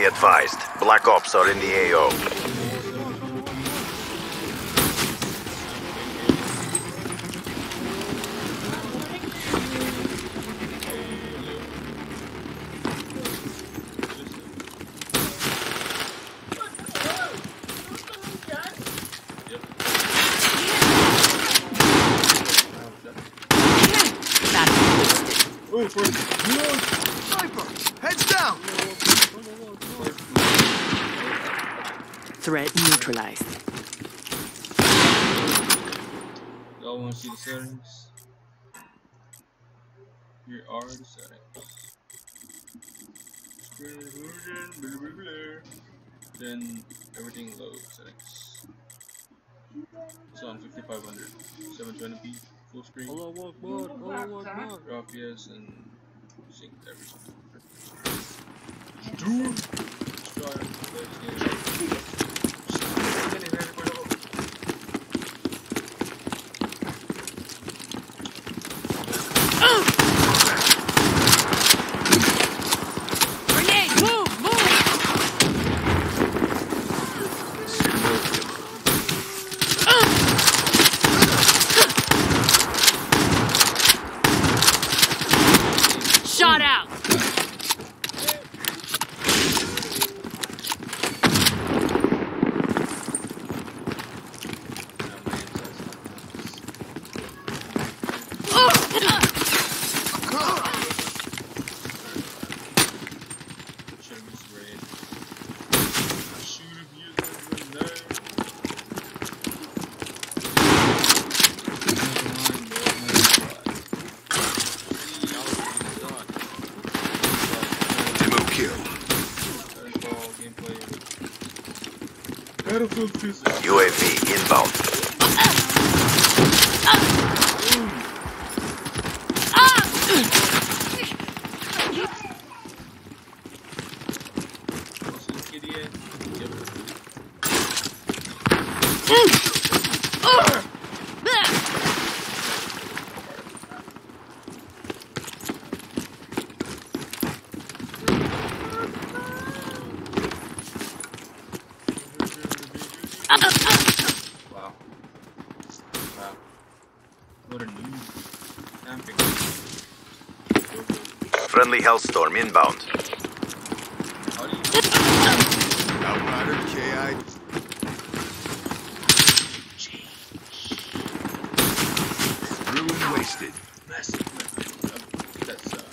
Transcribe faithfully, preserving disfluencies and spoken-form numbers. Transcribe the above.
advised. Black Ops are in the A O. Oh, for sniper! Heads down! Threat neutralized. Y'all want to see the settings? Here are the settings. Screen resolution, blah, blah, blah. Then everything loads. Settings. It's on fifty-five hundred, seven twenty p, full screen. Allahu Akbar, Allahu Akbar. R P S and sync everything. Dude! Let's try it. Let's get it. Grenade! Move! Move! Shot out! Battlefield two. U A V inbound. Wow. Wow. What a new camping. Friendly Hellstorm inbound. How do you Outrider K I. Room wasted. massive? That's uh